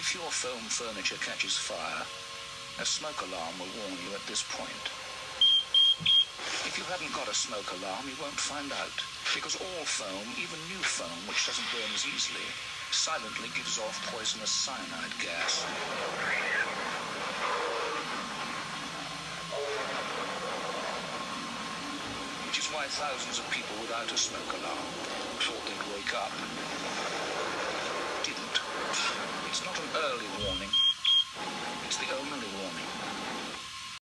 If your foam furniture catches fire, a smoke alarm will warn you at this point. If you haven't got a smoke alarm, you won't find out, because all foam, even new foam, which doesn't burn as easily, silently gives off poisonous cyanide gas. Which is why thousands of people without a smoke alarm thought they'd wake up. Didn't. It's not an early warning. It's the only warning.